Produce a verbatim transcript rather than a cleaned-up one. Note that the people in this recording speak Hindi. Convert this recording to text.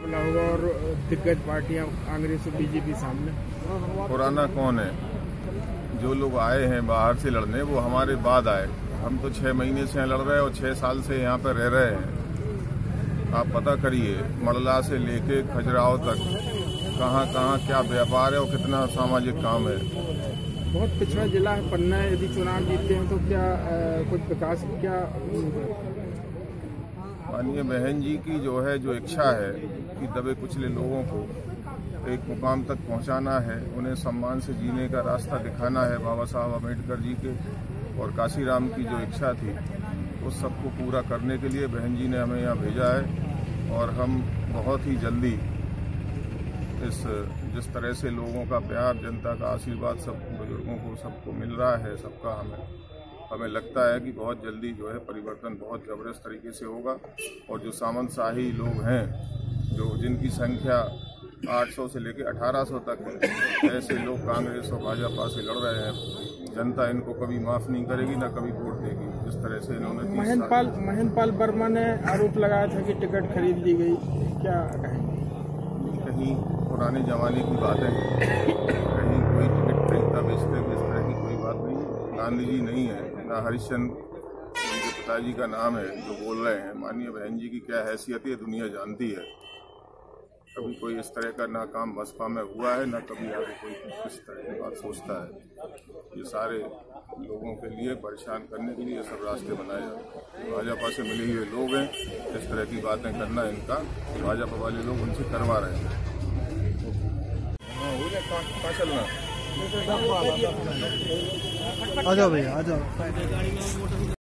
और दिग्गज पार्टियां कांग्रेस और बीजेपी सामने। पुराना कौन है? जो लोग आए हैं बाहर से लड़ने वो हमारे बाद आए। हम तो छह महीने से लड़ रहे हैं और छह साल से यहाँ पर रह रहे हैं। आप पता करिए मड़ला से लेके खजुराहो तक कहाँ कहाँ क्या व्यापार है और कितना सामाजिक काम है। बहुत पिछड़ा जिला है पन्ना। यदि चुनाव जीतते हैं तो क्या आ, कुछ विकास क्या? माननीय बहन जी की जो है जो इच्छा है कि दबे कुचले लोगों को एक मुकाम तक पहुंचाना है, उन्हें सम्मान से जीने का रास्ता दिखाना है बाबा साहब अम्बेडकर जी के और काशीराम की जो इच्छा थी उस सबको पूरा करने के लिए बहन जी ने हमें यहाँ भेजा है। और हम बहुत ही जल्दी इस जिस तरह से लोगों का प्यार, जनता का आशीर्वाद सब बुजुर्गों को सबको मिल रहा है, सबका हमें हमें लगता है कि बहुत जल्दी जो है परिवर्तन बहुत ज़बरदस्त तरीके से होगा। और जो सामंतशाही लोग हैं, जो जिनकी संख्या आठ सौ से लेकर अठारह सौ तक है, ऐसे लोग कांग्रेस और भाजपा से लड़ रहे हैं। जनता इनको कभी माफ़ नहीं करेगी, ना कभी वोट देगी। जिस तरह से इन्होंने महेंद्रपाल महेंद्रपाल वर्मा ने आरोप लगाया था कि टिकट खरीद ली गई, क्या कहेंगे? कहीं पुराने जमाने की बात है, कहीं कोई टिकट खरीदता बेचते इस तरह की कोई बात नहीं है। गांधी जी नहीं है ना हरिश्चंद्र उनके पिताजी का नाम है जो बोल रहे हैं। माननीय बहन जी की क्या हैसियत है दुनिया जानती है। कभी कोई इस तरह का ना काम बसपा में हुआ है, ना कभी आगे कोई इस तरह की बात सोचता है। ये सारे लोगों के लिए परेशान करने के लिए सब रास्ते बनाए जाते हैं। भाजपा से मिले हुए लोग हैं, इस तरह की बातें करना इनका भाजपा वाले लोग उनसे करवा रहे हैं। कहाँ चलना? आ जाओ भैया, आ जाओ।